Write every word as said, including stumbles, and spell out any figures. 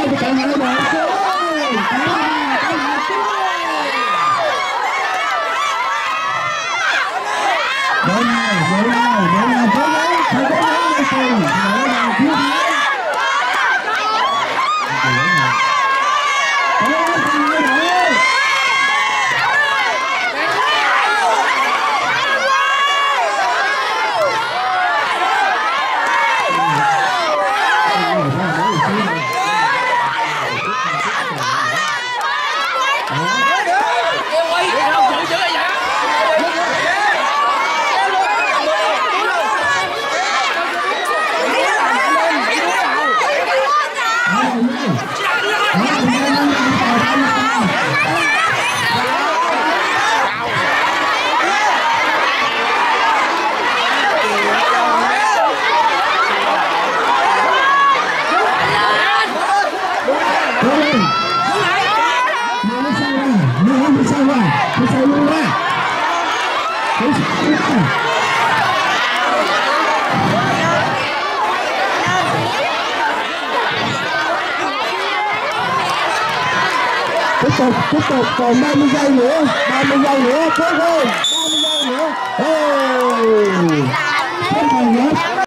thì còn hai đội đội nào đội nào đội nào cố gắng phải cố gắng lên từ đội nào thiếu thắng tiếp tục tiếp tục còn ba mươi giây nữa ba mươi giây nữa cố lên ba mươi giây nữa. Hey.